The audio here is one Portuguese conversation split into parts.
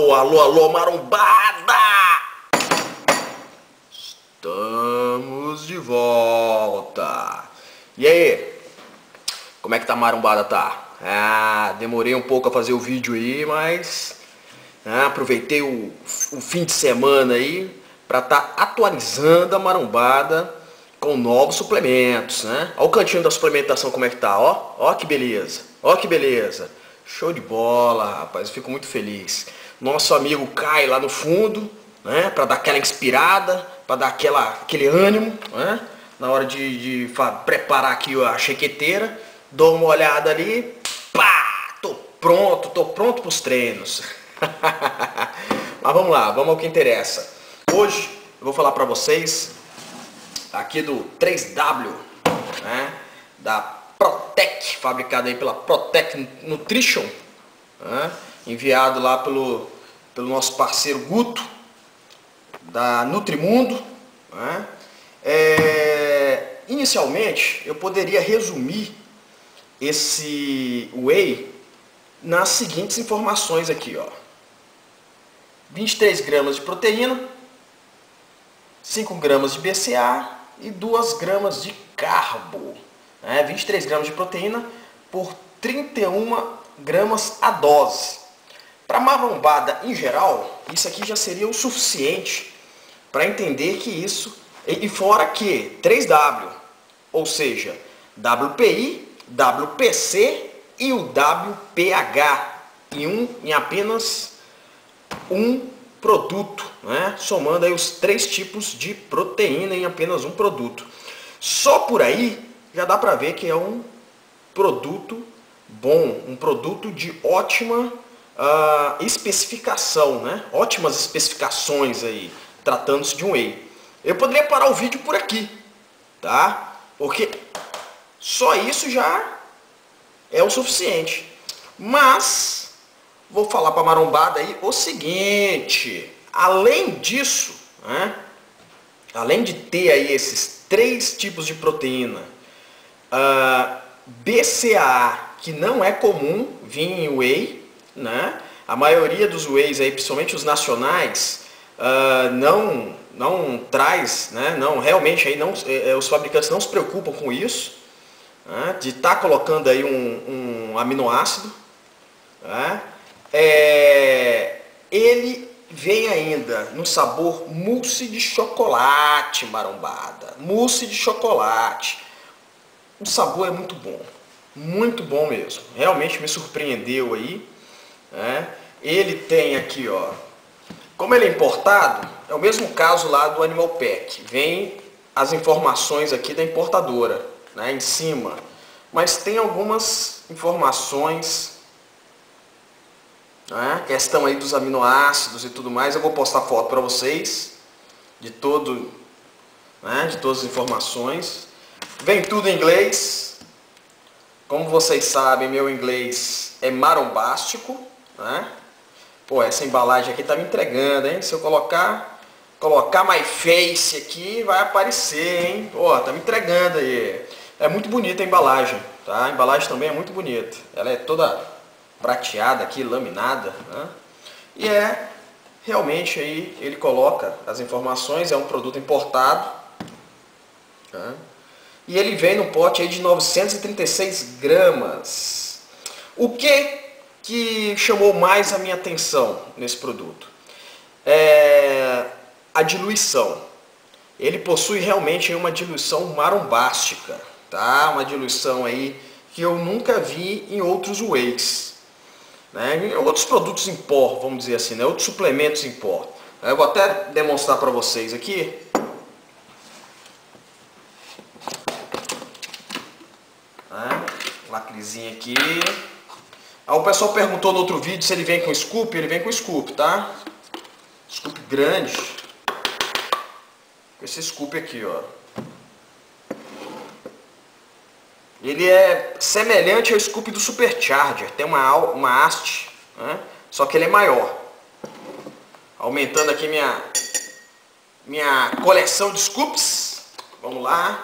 Alô, alô, alô, marombada! Estamos de volta. E aí? Como é que tá a marombada, tá? Demorei um pouco a fazer o vídeo aí, mas aproveitei o fim de semana aí para estar atualizando a marombada com novos suplementos, né? Olha o cantinho da suplementação como é que tá, ó. Ó que beleza, ó que beleza. Show de bola, rapaz, eu fico muito feliz. Nosso amigo Kai lá no fundo, né? Para dar aquela inspirada, para dar aquele ânimo, né? Na hora de preparar aqui a chequeteira, dou uma olhada ali, pá, tô pronto para os treinos. Mas vamos lá, vamos ao que interessa. Hoje eu vou falar para vocês aqui do 3W, né, da Protec, fabricado aí pela Protec Nutrition, né, enviado lá pelo nosso parceiro Guto, da Nutrimundo. Né. Inicialmente, eu poderia resumir esse whey nas seguintes informações aqui, ó. 23 gramas de proteína, 5 gramas de BCA e 2 gramas de carbo. 23 gramas de proteína por 31 gramas a dose. Para a marombada em geral, isso aqui já seria o suficiente para entender que isso, e fora que 3W, ou seja, WPI, WPC e o WPH em apenas um produto, né? Somando aí os 3 tipos de proteína em apenas um produto. Só por aí já dá para ver que é um produto bom, um produto de ótima especificação, né? Ótimas especificações aí, tratando-se de um whey. Eu poderia parar o vídeo por aqui, tá? Porque só isso já é o suficiente. Mas vou falar para a marombada aí o seguinte: além disso, né, além de ter aí esses 3 tipos de proteína, BCAA, que não é comum vir em whey, né? A maioria dos wheys aí, principalmente os nacionais, não traz, né? Não, realmente aí não, os fabricantes não se preocupam com isso, né? De estar colocando aí um aminoácido, né? Ele vem ainda no sabor mousse de chocolate, marombada. Mousse de chocolate. O sabor é muito bom mesmo. Realmente me surpreendeu aí, né? Ele tem aqui, ó, como ele é importado, é o mesmo caso lá do Animal Pack. Vem as informações aqui da importadora, né, em cima. Mas tem algumas informações, questão aí dos aminoácidos e tudo mais. Eu vou postar foto para vocês de todas as informações. Vem tudo em inglês. Como vocês sabem, meu inglês é marombástico, né? Pô, essa embalagem aqui tá me entregando, hein? Se eu colocar my face aqui, vai aparecer, hein? Pô, tá me entregando aí. É muito bonita a embalagem, tá? A embalagem também é muito bonita. Ela é toda prateada aqui, laminada, né? E realmente aí ele coloca as informações, é um produto importado, tá? E ele vem no pote aí de 936 gramas. O que chamou mais a minha atenção nesse produto? A diluição. Ele possui realmente uma diluição marombástica, tá? Uma diluição aí que eu nunca vi em outros wheys, né? Em outros produtos em pó, vamos dizer assim, né? Outros suplementos em pó. Eu vou até demonstrar para vocês aqui. Lacrezinho aqui. O pessoal perguntou no outro vídeo se ele vem com scoop. Ele vem com scoop, tá? Scoop grande. Esse scoop aqui, ó. Ele é semelhante ao scoop do Supercharger. Tem uma haste, né? Só que ele é maior. Aumentando aqui minha coleção de scoops. Vamos lá.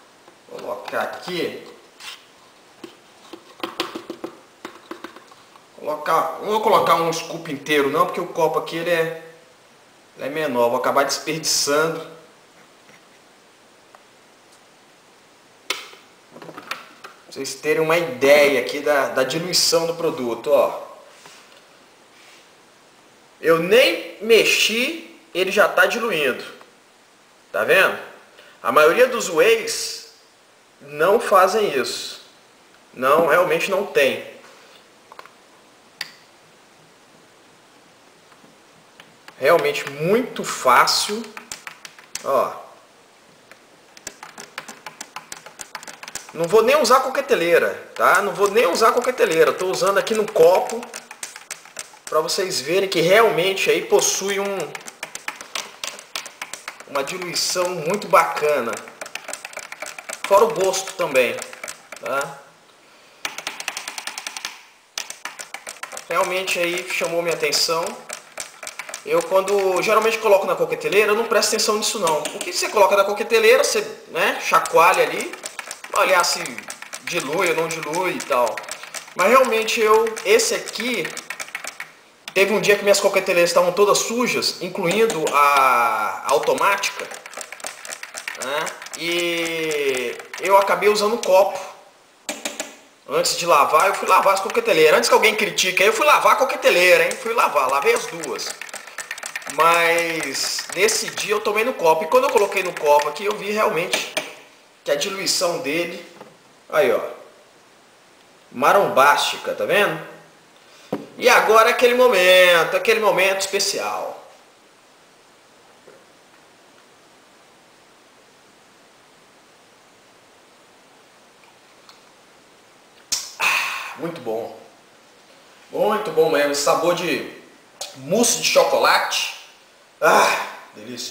Vou colocar aqui. Não vou colocar um scoop inteiro não, porque o copo aqui ele é menor, vou acabar desperdiçando. Pra vocês terem uma ideia aqui da diluição do produto, ó. Eu nem mexi, ele já está diluindo. Tá vendo? A maioria dos wheys não fazem isso. Não, realmente não tem. Realmente muito fácil. Ó. Não vou nem usar coqueteleira, tá? Não vou nem usar coqueteleira. Estou usando aqui no copo para vocês verem que realmente aí possui uma diluição muito bacana. Fora o gosto também, tá? Realmente aí chamou minha atenção. Eu quando geralmente coloco na coqueteleira, eu não presto atenção nisso não. O que você coloca na coqueteleira, você, né, chacoalha ali, olhar se dilui ou não dilui e tal. Mas realmente esse aqui, teve um dia que minhas coqueteleiras estavam todas sujas, incluindo a automática, né? E eu acabei usando um copo. Antes de lavar, eu fui lavar as coqueteleiras. Antes que alguém critique, eu fui lavar a coqueteleira, hein? Fui lavar, lavei as duas. Mas nesse dia eu tomei no copo. E quando eu coloquei no copo aqui, eu vi realmente que a diluição dele, aí ó, marombástica, tá vendo? E agora aquele momento especial. Muito bom. Muito bom mesmo. Esse sabor de mousse de chocolate. Ah, delícia.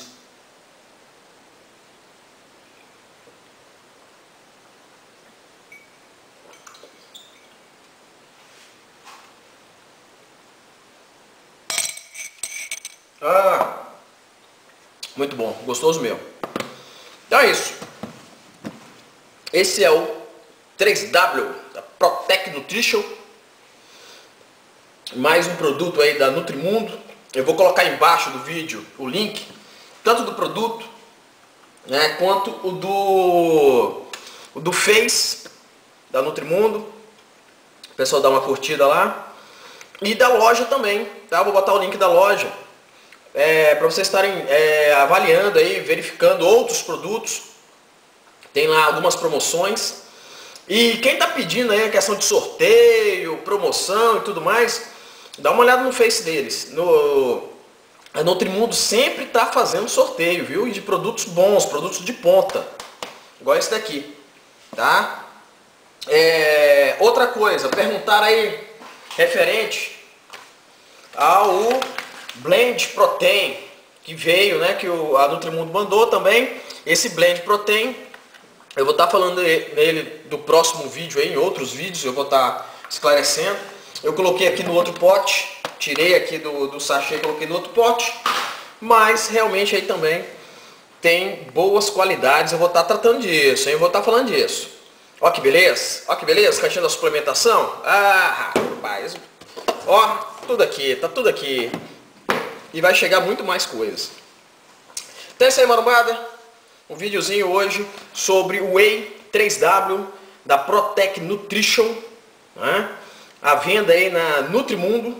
Ah, muito bom. Gostoso mesmo. Então é isso. Esse é o 3W da Protec Nutrition. Mais um produto aí da Nutrimundo. Eu vou colocar embaixo do vídeo o link, tanto do produto, né, quanto o do Face da Nutrimundo. O pessoal dá uma curtida lá. E da loja também, tá? Vou botar o link da loja para vocês estarem avaliando aí, verificando outros produtos. Tem lá algumas promoções. E quem está pedindo aí a questão de sorteio, promoção e tudo mais, dá uma olhada no Face deles. A Nutrimundo sempre está fazendo sorteio, viu? E de produtos bons, produtos de ponta. Igual esse daqui, tá? Outra coisa, perguntaram aí referente ao Blend Protein, que veio, né? Que a Nutrimundo mandou também. Esse Blend Protein, eu vou estar falando nele do próximo vídeo aí, em outros vídeos, eu vou estar esclarecendo. Eu coloquei aqui no outro pote, tirei aqui do sachê e coloquei no outro pote, mas realmente aí também tem boas qualidades, eu vou estar tratando disso, eu vou estar falando disso. Ó que beleza, cantinho da suplementação. Ah, rapaz, ó, tudo aqui, tá tudo aqui. E vai chegar muito mais coisas. Então é isso aí, marombada. Um videozinho hoje sobre o Whey 3W da Protec Nutrition, né? A venda aí na Nutrimundo.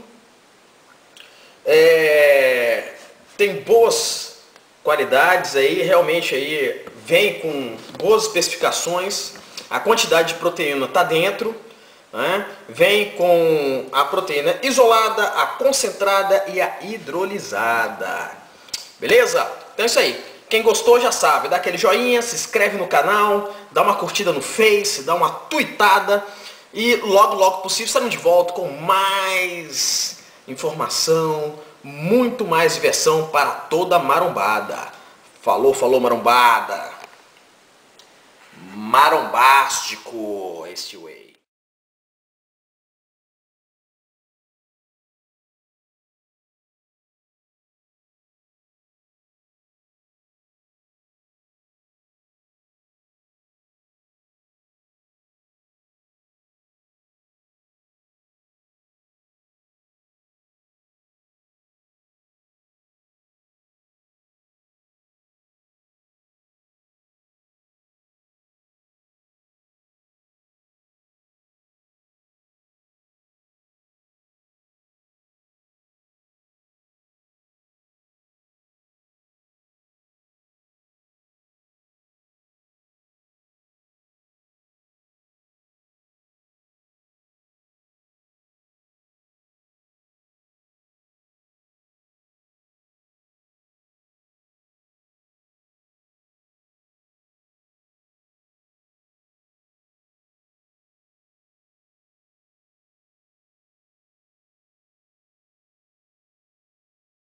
Tem boas qualidades aí, realmente aí vem com boas especificações. A quantidade de proteína está dentro, né? Vem com a proteína isolada, a concentrada e a hidrolisada. Beleza? Então é isso aí. Quem gostou já sabe, dá aquele joinha, se inscreve no canal, dá uma curtida no Face, dá uma tweetada e logo possível estaremos de volta com mais informação, muito mais diversão para toda a marombada. Falou, marombada. Marombástico este Whey.